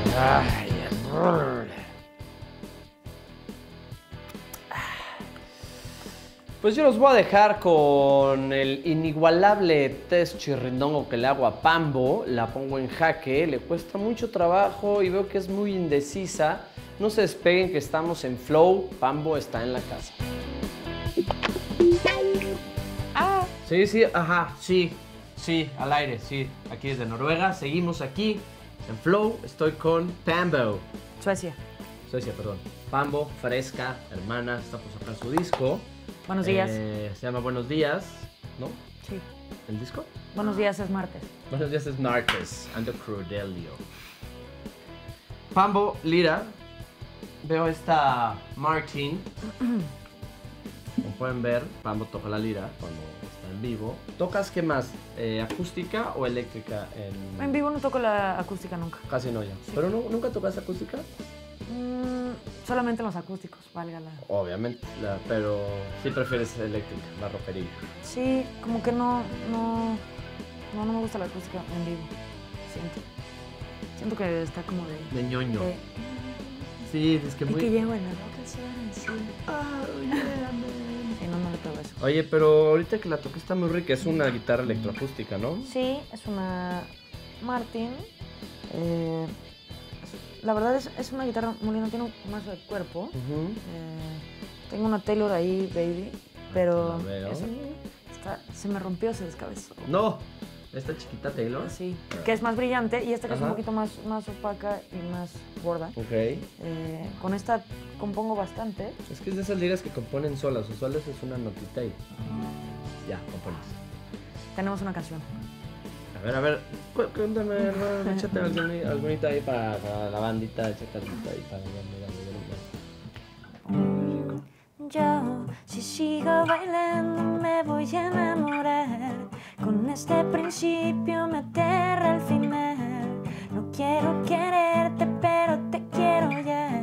Ay, pues yo los voy a dejar con el inigualable test chirrindongo que le hago a Pambo. La pongo en jaque, le cuesta mucho trabajo y veo que es muy indecisa. No se despeguen que estamos en flow. Pambo está en la casa. Ah. Sí, sí, ajá, sí, sí, al aire, sí. Aquí desde Noruega, seguimos aquí en flow. Estoy con Pambo. Suecia. Suecia, perdón. Pambo, fresca, hermana, está por sacar su disco. Buenos días. Se llama Buenos Días, ¿no? Sí. ¿El disco? Buenos días, es martes. Buenos Días es martes, and the Crudelio. Pambo, lira. Veo esta Martin. Como pueden ver, Pambo toca la lira cuando está en vivo. ¿Tocas qué más? ¿Acústica o eléctrica? En vivo no toco la acústica nunca. Casi no ya. Sí. ¿Pero nunca tocas acústica? Solamente los acústicos, valga la... Obviamente, pero sí prefieres eléctrica, la rockerilla. Sí, como que no me gusta la acústica en vivo. Siento que está como de... De ñoño. Sí, es que Y muy... que llego en la roca, sí. Sí, no le pego eso. Oye, pero ahorita que la toqué está muy rica. Es una guitarra electroacústica, ¿no? Sí, es una Martin. La verdad es una guitarra muy linda, tiene un mazo de cuerpo. Tengo una Taylor ahí, baby, pero La veo. se me rompió, se descabezó. No, esta chiquita Taylor. Sí, que es más brillante y esta que es un Ajá. poquito más opaca y más gorda. Ok. Con esta compongo bastante. Es que es de esas liras que componen solas. Usuales es una notita y ya, compones. Tenemos una canción. A ver, cuéntame, hermano, échate algunita ahí para la bandita, échate algunita ahí para la bandita. Yo, si sigo bailando, me voy a enamorar. Con este principio me aterra el final. No quiero quererte, pero te quiero ya.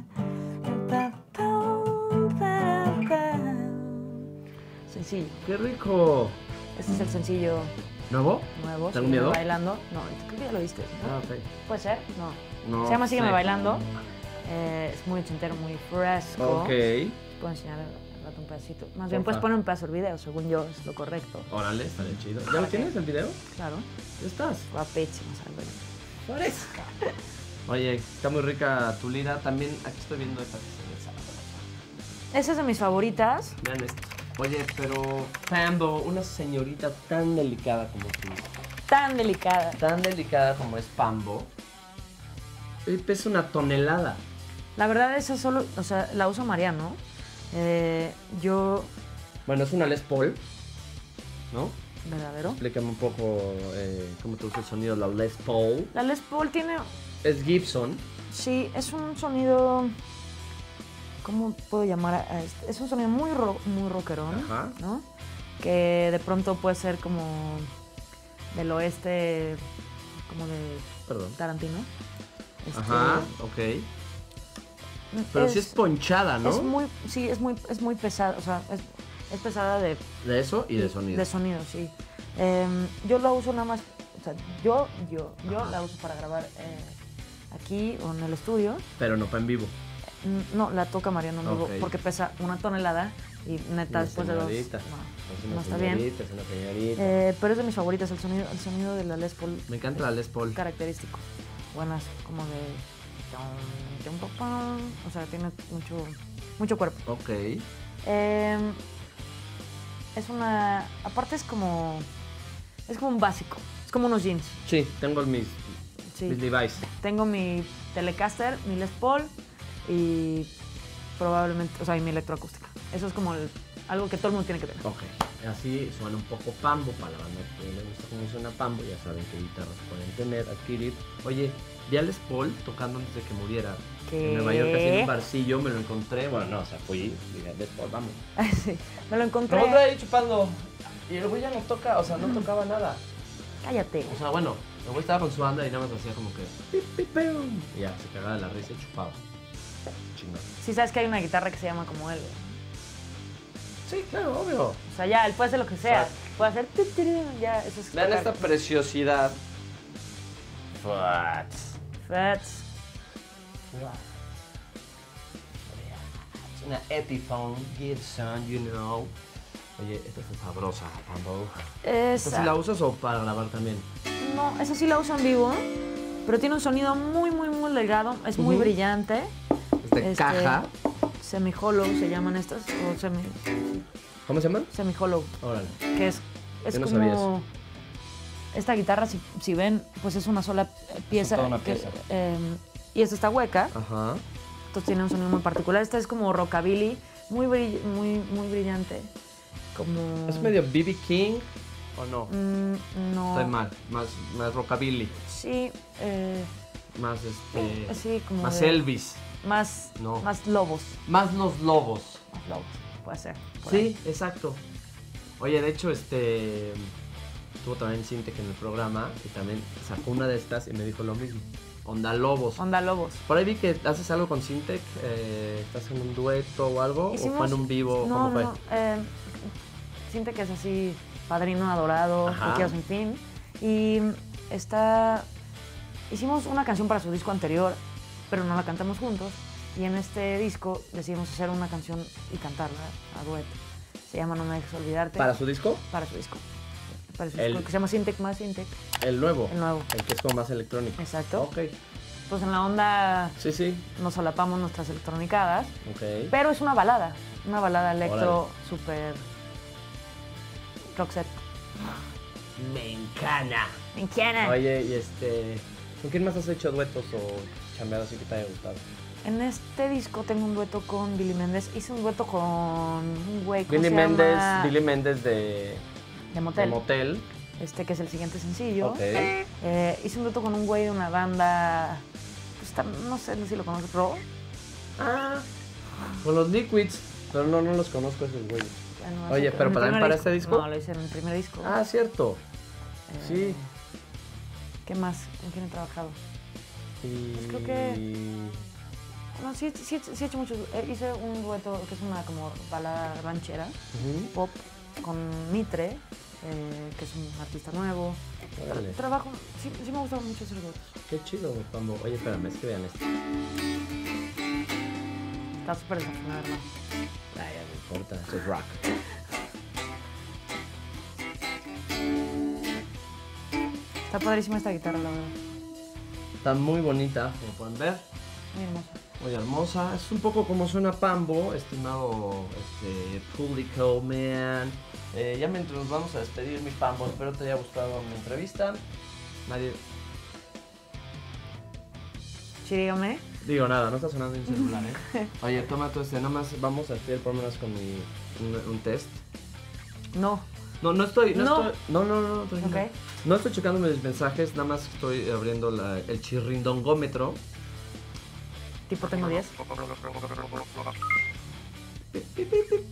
Sencillo. ¡Qué rico! Este es el sencillo ¿Nuevo? nuevo. ¿Tengo Sígueme miedo? Bailando. No, creo que ya lo viste, ¿no? Ah, ok. ¿Puede ser? No. No Se llama Sígueme sé. Bailando. Es muy ochentero, muy fresco. Ok. Puedo enseñar al rato un pedacito. Más bien puedes poner un pedazo del video, según yo, es lo correcto. Órale, está bien chido. ¿Ya lo tienes el video? Claro. ¿Ya estás? Guapísimo, salve. Fresca. Oye, está muy rica tu lira. También aquí estoy viendo esta que se ve sabrosa. Esa es de mis favoritas. Vean esto. Oye, pero Pambo, una señorita tan delicada como tú, Tan delicada. tan delicada como es Pambo, pesa 1 tonelada. La verdad, esa solo, o sea, la usa Mariano. Yo, Bueno, es una Les Paul, ¿no? verdadero. Explícame un poco cómo te gusta el sonido de la Les Paul. La Les Paul tiene, Es Gibson. sí, es un sonido, ¿cómo puedo llamar a este? Es un sonido muy rockerón, Ajá. ¿no? Que de pronto puede ser como del oeste, como de Perdón. Tarantino. Ajá, ok. Pero sí es ponchada, ¿no? Es muy, sí, es muy pesada, o sea, es pesada de De eso y de sonido. De sonido, sí. Yo la uso nada más, o sea, yo la uso para grabar aquí o en el estudio. Pero no para en vivo. No, la toca Mariano en vivo Ok. porque pesa 1 tonelada y neta después de dos, señorita. no está bien. Es una señorita. Pero es de mis favoritas, el sonido de la Les Paul. Me encanta la Les Paul. Característico. Buenas, como de... O sea, tiene mucho cuerpo. Ok. Es una... Aparte es como un básico. Es como unos jeans. Sí, tengo mis Sí. Levi's. Tengo mi Telecaster, mi Les Paul y probablemente, o sea, y mi electroacústica. Eso es como algo que todo el mundo tiene que tener. Ok. Así suena un poco Pambo para la banda que le gusta cómo suena Pambo. Ya saben qué guitarras pueden tener, adquirir. Oye, vi a Les Paul tocando antes de que muriera. ¿Qué? En Nueva York, así en un barcillo, me lo encontré. Bueno, no, o sea, fui, dije, Les Paul, vamos. Sí, me lo encontré. Me lo encontré ahí chupando. Y el güey ya no toca, o sea, no tocaba nada. Cállate. O sea, bueno, el güey estaba con su banda y nada más hacía como que... pip, pip, pum. Y ya, se cagaba de la risa y chupaba. Chingón. Sí, sabes que hay una guitarra que se llama como él. Sí, claro, obvio. O sea, ya, él puede hacer lo que sea. Exacto. Puede hacer... tu, tu, tu, ya, eso es... Vean tocar. esta preciosidad. Fats. Fats. Una Epiphone Gibson, you know. Oye, esta es sabrosa, Pambo. ¿Esta sí la usas o para grabar también? No, esa sí la uso en vivo, pero tiene un sonido muy, muy, muy delgado. Es muy brillante. Es de caja. Semi-hollow se llaman estas. ¿Cómo se llaman? Semi-hollow. Órale. Que es Yo no como... sabía eso. Esta guitarra, si ven, pues es una sola pieza. Es toda una pieza. Y esta está hueca. Ajá. Entonces tiene un sonido muy particular. Esta es como rockabilly, muy brillante. Como... ¿Es medio B.B. King o no? No. Estoy mal. Más rockabilly. Sí. Más Sí, como más de- Elvis. Más, No. más lobos. Más los lobos. Más lobos, puede ser. por Sí, ahí. exacto. Oye, de hecho, estuvo también Sintec en el programa y también sacó una de estas y me dijo lo mismo. Onda Lobos. Onda lobos. Por ahí vi que haces algo con Sintec, estás en un dueto o algo, o fue en un vivo, No, ¿cómo fue? no. Siente que es así, padrino adorado, Ajá. Te quiero sin fin. Y hicimos una canción para su disco anterior, pero no la cantamos juntos. Y en este disco decidimos hacer una canción y cantarla a dueto. Se llama No me dejes olvidarte. ¿Para su disco? Para su disco. Para su El- disco, que se llama Sintec más Sintec. El nuevo. El nuevo. El que es como más electrónico. Exacto. Ok. Pues en la onda Sí, sí. nos solapamos nuestras electronicadas. Ok. Pero es una balada electro Órale. súper rock set. Me encanta. Me encanta. Oye, y ¿con quién más has hecho duetos o chambeado así que te haya gustado? En este disco tengo un dueto con Billy Méndez. Hice un dueto con un güey que Billy se Méndez, llama Billy Méndez de Motel, Motel. que es el siguiente sencillo. Ok. Hice un dueto con un güey de una banda, pues no sé si lo conoces, Raw. Ah, con los Liquids, pero no los conozco esos güeyes. Bueno, Oye, ese- pero en mi ¿para primer este disco? No, lo hice en mi primer disco. Ah, cierto. Eh, Sí. ¿Qué más? ¿Con quién he trabajado? Y... creo que- No, sí he hecho muchos. Hice un dueto que es una como balada ranchera, Ujú. pop, con Mitre, que es un artista nuevo. Órale. Trabajo, sí me gusta mucho hacer duetos. Qué chido, Pambo. Oye, espérame, es que vean esto. Está súper desafinado, ¿no? Ay, ya no importa, eso es rock. Está padrísima esta guitarra, la verdad. Está muy bonita, como pueden ver. Muy hermosa. Muy hermosa. Es un poco como suena Pambo, estimado público, man. Ya mientras nos vamos a despedir, mi Pambo, espero te haya gustado mi entrevista. Nadie... Sí, dígame. Digo nada, no está sonando en celular, ¿eh? Oye, toma tú nada más vamos a despedir por lo menos con un test. No. No estoy, No. No, tranquila. Ok. No estoy checando mis mensajes, nada más estoy abriendo el chirrindongómetro. Tipo tengo 10. Pip, pip, pip, pip.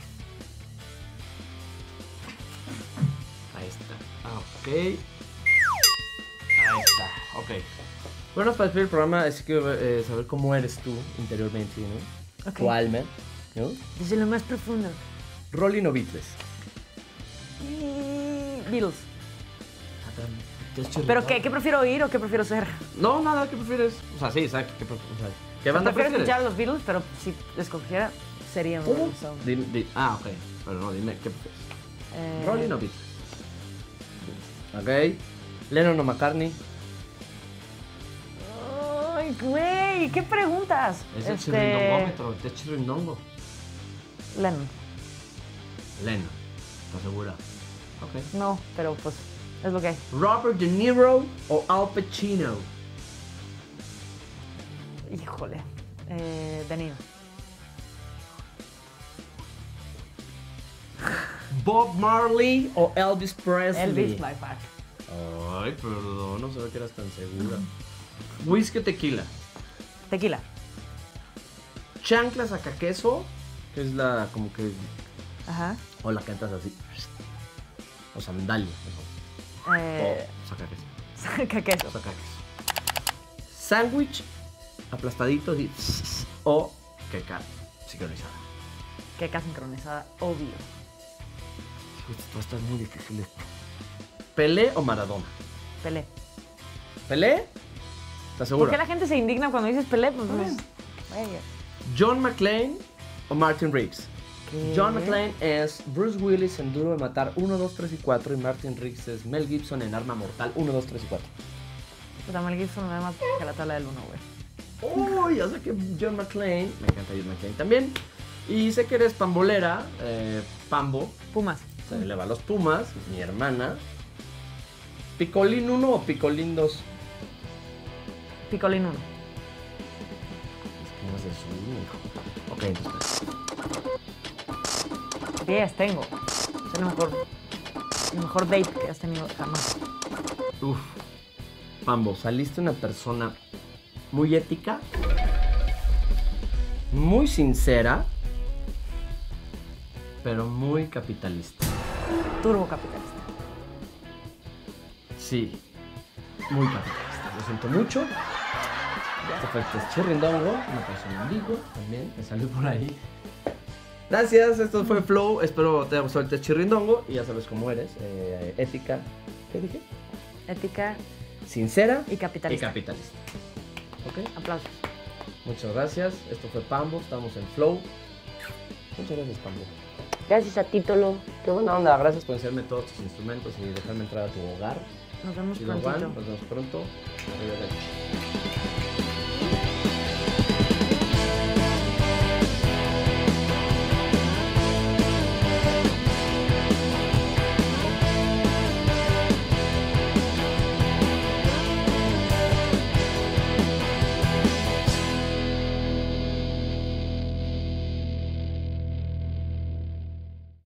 Ahí está. Ok. Ahí está. Ok. Bueno, para despedir el programa, es que saber cómo eres tú interiormente, ¿no? Ok. Tu alma, ¿no? Desde lo más profundo. Rolling o Beatles. Y Beatles. ¿Te has chirriado? ¿Pero qué? ¿Qué prefiero oír o qué prefiero ser? No, nada, ¿qué prefieres? O sea, sí, exacto. ¿Qué banda Prefiero prefieres? escuchar a los Beatles, pero si escogiera, sería un ¿Cómo? Rolling Stone. Ok. Pero no, dime, ¿qué prefieres? Eh, Rolling o Beatles. Ok. Lennon o McCartney. Ay, güey, ¿qué preguntas? Es el chirrindongómetro, el chirrindongo. Lennon. Lennon. ¿Estás segura? Ok. No, pero pues es lo que hay. Robert De Niro o Al Pacino. Híjole. De Niro. Bob Marley o Elvis Presley. Elvis by far. Ay, perdón, no sabía que eras tan segura. Whisky o tequila. Tequila. Chanclas saca queso, que es la como que Ajá. o la cantas así. O sandalia, mejor. O saca queso. Saca queso. O saca queso. Sándwich aplastadito así, o queca sincronizada. Queca sincronizada, obvio. Esto está muy difícil esto. ¿Pelé o Maradona? Pelé. ¿Pelé? ¿Estás segura? ¿Por qué la gente se indigna cuando dices Pelé? Pues, Bien. vaya. ¿John McClane o Martin Riggs? ¿Qué? John McClane es Bruce Willis en Duro de Matar 1, 2, 3 y 4 y Martin Riggs es Mel Gibson en Arma Mortal 1, 2, 3 y 4. Puta, Mel Gibson me da más que la tabla del 1, güey. Oh, ya sé que John McClane, me encanta John McClane también. Y sé que eres pambolera, Pambo, Pumas. se le va a los Pumas, mi hermana. ¿Picolín 1 o Picolín 2? Picolín 1. No es de su hijo. Ok, entonces. 10 tengo. Es el mejor date que has tenido jamás. Uf. Pambo, saliste una persona muy ética, muy sincera, pero muy capitalista. Turbo capitalista. Sí, muy capitalista. Lo siento mucho. Este fue el test chirrindongo, una persona ambigua también, me salió por ahí. Gracias, esto fue Flow, espero te haya gustado el test chirrindongo y ya sabes cómo eres, ética, ¿qué dije? Ética Sincera y capitalista. y capitalista. ¿Ok? Aplausos. Muchas gracias, esto fue Pambo, estamos en Flow. Muchas gracias, Pambo. Gracias a ti, Tolo. Qué buena onda, gracias por enseñarme todos tus instrumentos y dejarme entrar a tu hogar. Nos vemos Chido, prontito. Juan, nos vemos pronto. Arrivederci.